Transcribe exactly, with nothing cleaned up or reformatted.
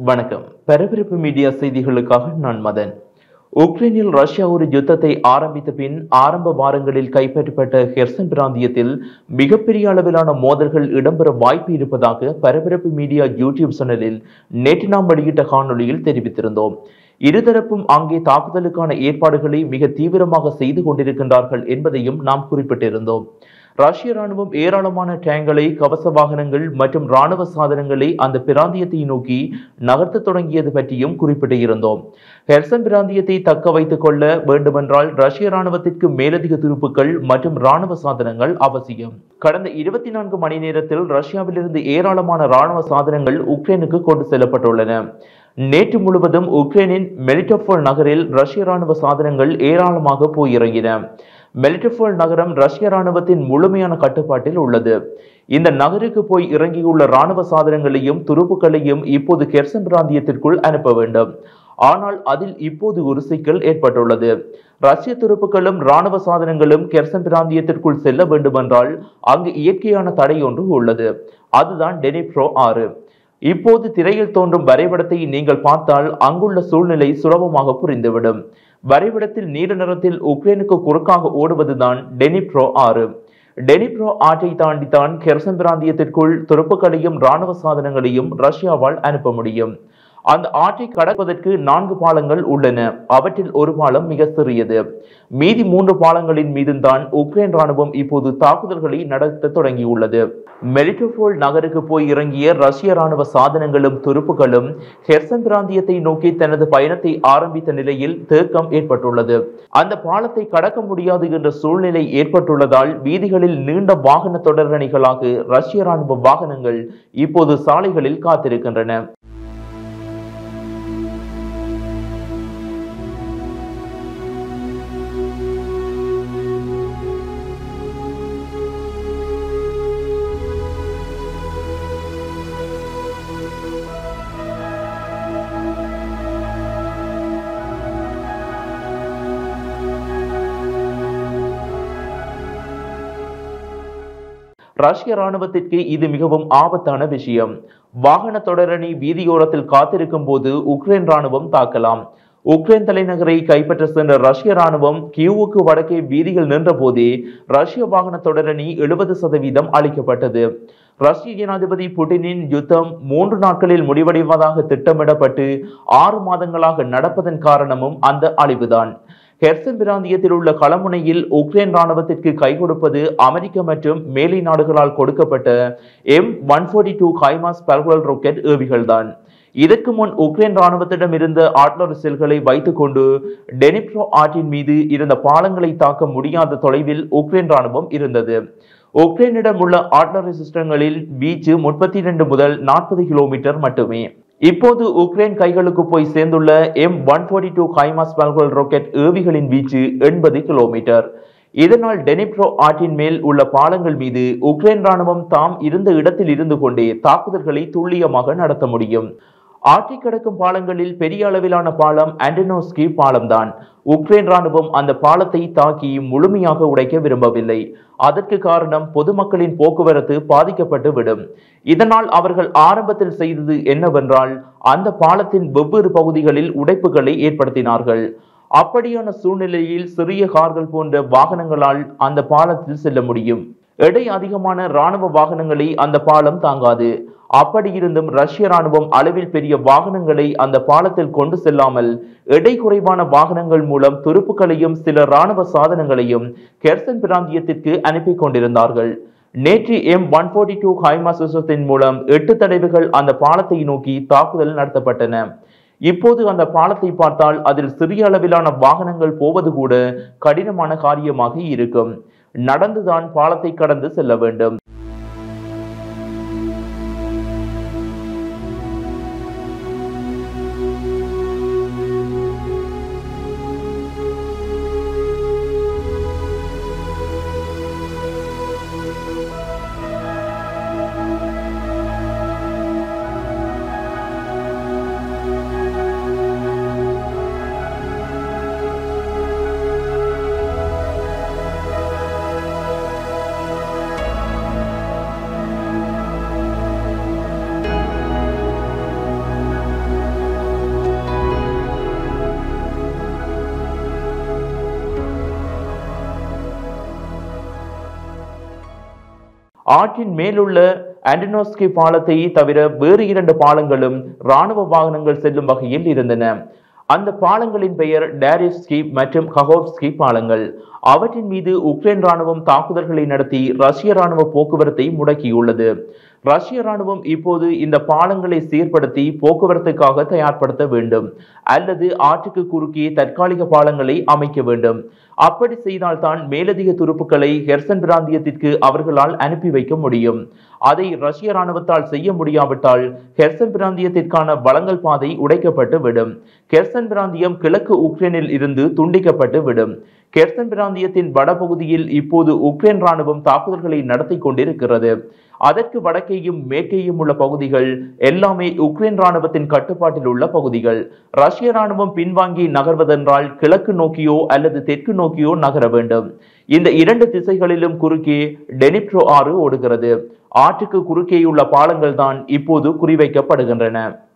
வணக்கம். பரபரப்பு மீடியா செய்திகளுக்காக நான் மதன். உக்ரைனில் ரஷ்யா ஒரு யுத்தத்தை ஆரம்பித்த பின் ஆரம்ப வாரங்களில் கைப்பற்றப்பட்ட கெர்சன் பிராந்தியத்தில் மிகப்பெரிய அளவிலான மோதல்கள் இடம்பெற வாய்ப்பு இருப்பதாக பரபரப்பு மீடியா யூடியூப் சேனலில் நேற்று நாம் வெளியிட்ட காணொலியில் தெரிவித்திருந்தோம். இருதரப்பும் அங்கே தாக்குதலுக்கான ஏற்பாடுகளை மிக தீவிரமாக செய்து கொண்டிருக்கின்றார்கள் என்பதையும் நாம் குறிப்பிட்டிருந்தோம். ரஷ்ய ராணுவம் ஏராளமான டேங்களை, கவச வாகனங்கள் மற்றும் ராணுவ சாதனங்களை அந்த பிராந்தியத்தை நோக்கி நகர்த்த தொடங்கியது பற்றியும் குறிப்பிட்டிருந்தோம். கெர்சன் பிராந்தியத்தை தக்க வைத்துக் கொள்ள வேண்டுமென்றால் ரஷ்ய ராணுவத்திற்கு மேலதிக துருப்புக்கள் மற்றும் ராணுவ சாதனங்கள் அவசியம். கடந்த இருபத்தி நான்கு மணி நேரத்தில் ரஷ்யாவிலிருந்து ஏராளமான ராணுவ சாதனங்கள் உக்ரைனுக்கு கொண்டு செல்லப்பட்டுள்ளன. நேற்று முழுவதும் உக்ரைனின் மெலிட்டோபோல் நகரில் ரஷ்ய ராணுவ சாதனங்கள் ஏராளமாக போய் இறங்கின. மெலிட்டோபோல் நகரம் ரஷ்ய ராணுவத்தின் முழுமையான கட்டுப்பாட்டில் உள்ளது. இந்த நகருக்கு போய் இறங்கியுள்ள ராணுவ சாதனங்களையும் துருப்புக்களையும் இப்போது கெர்சன் பிராந்தியத்திற்குள் அனுப்ப வேண்டும். ஆனால் அதில் இப்போது ஒரு சிக்கல் ஏற்பட்டுள்ளது. ரஷ்ய துருப்புக்களும் ராணுவ சாதனங்களும் கெர்சன் பிராந்தியத்திற்குள் செல்ல வேண்டுமென்றால் அங்கு இயற்கையான தடை ஒன்று உள்ளது. அதுதான் டெனிப்ரோ ஆறு. இப்போது திரையில் தோன்றும் வரைபடத்தை நீங்கள் பார்த்தால் அங்குள்ள சூழ்நிலை சுலபமாக புரிந்துவிடும். வரைபடத்தில் நீல நிறத்தில் உக்ரைனுக்கு குறுக்காக ஓடுவதுதான் டெனிப்ரோ ஆறு. டெனிப்ரோ ஆற்றை தாண்டித்தான் கெர்சன் பிராந்தியத்திற்குள் துருப்புக்களையும் ராணுவ சாதனங்களையும் ரஷ்யாவால் அனுப்ப முடியும். அந்த ஆற்றை கடப்பதற்கு நான்கு பாலங்கள் உள்ளன. அவற்றில் ஒரு பாலம் மிக சிறியது. மீதி மூன்று பாலங்களின் மீதுதான் உக்ரைன் ராணுவம் இப்போது தாக்குதல்களை நடத்த தொடங்கியுள்ளது. மெலிட்டோபோல் நகருக்கு போய் இறங்கிய ரஷ்ய ராணுவ சாதனங்களும் துருப்புகளும் கெர்சன் பிராந்தியத்தை நோக்கி தனது பயணத்தை ஆரம்பித்த நிலையில் தேக்கம் ஏற்பட்டுள்ளது. அந்த பாலத்தை கடக்க முடியாது என்ற சூழ்நிலை ஏற்பட்டுள்ளதால் வீதிகளில் நீண்ட வாகன தொடரணிகளாக ரஷ்ய ராணுவ வாகனங்கள் இப்போது சாலைகளில் காத்திருக்கின்றன. ரஷ்ய ராணுவத்திற்கு இது மிகவும் ஆபத்தான விஷயம். வாகன தொடரணி வீதியோரத்தில் காத்திருக்கும் போது உக்ரைன் ராணுவம் தாக்கலாம். உக்ரைன் தலைநகரை கைப்பற்ற சென்ற ரஷ்ய ராணுவம் கியூவுக்கு வடக்கே வீதிகள் நின்ற போதே ரஷ்ய வாகன தொடரணி எழுபது சதவீதம் அளிக்கப்பட்டது. ரஷ்ய ஜனாதிபதி புட்டினின் யுத்தம் மூன்று நாட்களில் முடிவடைவதாக திட்டமிடப்பட்டு ஆறு மாதங்களாக நடப்பதன் காரணமும் அந்த அழிவுதான். கெர்சன் பிராந்தியத்தில் உள்ள களமுனையில் உக்ரைன் ராணுவத்திற்கு கை கொடுப்பது அமெரிக்க மற்றும் மேலை நாடுகளால் கொடுக்கப்பட்ட M one forty two HIMARS பல்குழல் ராக்கெட் ஏவிகள் தான். இதற்கு முன் உக்ரைன் ராணுவத்திடம் இருந்த ஆர்ட்லரி செல்களை வைத்துக் கொண்டு டெனிப்ரோ ஆற்றின் மீது இருந்த பாலங்களை தாக்க முடியாத தொலைவில் உக்ரைன் ராணுவம் இருந்தது. உக்ரைனிடம் உள்ள ஆர்ட்லரி சிஸ்டங்களில் வீச்சு முப்பத்தி இரண்டு முதல் நாற்பது கிலோமீட்டர் மட்டுமே. இப்போது உக்ரைன் கைகளுக்கு போய் சேர்ந்துள்ள M one forty two HIMARS பல்குழல் ராக்கெட் ஏவிகளின் வீச்சு எண்பது கிலோமீட்டர். இதனால் டெனிப்ரோ ஆற்றின் மேல் உள்ள பாலங்கள் மீது உக்ரைன் ராணுவம் தாம் இருந்த இடத்தில் இருந்து கொண்டே தாக்குதல்களை துல்லியமாக நடத்த முடியும். ஆற்றை கடக்கும் பாலங்களில் பெரிய அளவிலான பாலம் ஆண்டனோஸ்கி பாலம் தான். உக்ரைன் ராணுவம் அந்த பாலத்தை தாக்கி முழுமையாக உடைக்க விரும்பவில்லை. அதற்கு காரணம் பொதுமக்களின் போக்குவரத்து பாதிக்கப்பட்டு விடும். இதனால் அவர்கள் ஆரம்பத்தில் செய்தது என்னவென்றால் அந்த பாலத்தின் வெவ்வேறு பகுதிகளில் உடைப்புகளை ஏற்படுத்தினார்கள். அப்படியான சூழ்நிலையில் சிறிய கார்கள் போன்ற வாகனங்களால் அந்த பாலத்தில் செல்ல முடியும். எடை அதிகமான ராணுவ வாகனங்களை அந்த பாலம் தாங்காது. அப்படி இருந்தும் ரஷ்ய ராணுவம் அளவில் பெரிய வாகனங்களை அந்த பாலத்தில் கொண்டு செல்லாமல் எடை குறைவான வாகனங்கள் மூலம் துருப்புக்களையும் சில ராணுவ சாதனங்களையும் கெர்சன் பிராந்தியத்திற்கு அனுப்பி கொண்டிருந்தார்கள். நேற்று M one forty two HIMARS சிஸ்டத்தின் மூலம் எட்டு தடவைகள் அந்த பாலத்தை நோக்கி தாக்குதல் நடத்தப்பட்டன. இப்போது அந்த பாலத்தை பார்த்தால் அதில் சிறிய அளவிலான வாகனங்கள் போவது கூட கடினமான காரியமாக இருக்கும். நடந்துதான் பாலத்தை கடந்து செல்ல வேண்டும். ஆற்றின் மேலுள்ள ஆண்டனோஸ்கி பாலத்தை தவிர வேறு இரண்டு பாலங்களும் ராணுவ வாகனங்கள் செல்லும் வகையில் இருந்தன. அந்த பாலங்களின் பெயர் டாரிவ்ஸ்கி மற்றும் கஹோவ்ஸ்கி பாலங்கள். அவற்றின் மீது உக்ரைன் ராணுவம் தாக்குதல்களை நடத்தி ரஷ்ய ராணுவ போக்குவரத்தை முடக்கியுள்ளது. ரஷ்ய ராணுவம் இப்போது இந்த பாலங்களை சீர்படுத்தி போக்குவரத்துக்காக தயார்படுத்த வேண்டும் அல்லது ஆற்றுக்கு குறுக்கே தற்காலிக பாலங்களை அமைக்க வேண்டும். அப்படி செய்தால்தான் மேலதிக துருப்புக்களை கெர்சன் பிராந்தியத்திற்கு அவர்களால் அனுப்பி வைக்க முடியும். அதை ரஷ்ய ராணுவத்தால் செய்ய முடியாவிட்டால் கெர்சன் பிராந்தியத்திற்கான வழங்கல் பாதை உடைக்கப்பட்டு விடும். கெர்சன் பிராந்தியம் கிழக்கு உக்ரைனில் இருந்து துண்டிக்கப்பட்டு விடும். கெர்சன் பிராந்தியத்தின் வடபகுதியில் இப்போது உக்ரைன் ராணுவம் தாக்குதல்களை நடத்தி கொண்டிருக்கிறது. அதற்கு வடக்கேயும் மேற்கேயும் உள்ள பகுதிகள் எல்லாமே உக்ரைன் ராணுவத்தின் கட்டுப்பாட்டில் உள்ள பகுதிகள். ரஷ்ய ராணுவம் பின்வாங்கி நகர்வதென்றால் கிழக்கு நோக்கியோ அல்லது தெற்கு நோக்கியோ நகர வேண்டும். இந்த இரண்டு திசைகளிலும் குறுக்கே டெனிப்ரோ ஆறு ஓடுகிறது. ஆற்றுக்கு குறுக்கேயுள்ள பாலங்கள் தான் இப்போது குறிவைக்கப்படுகின்றன.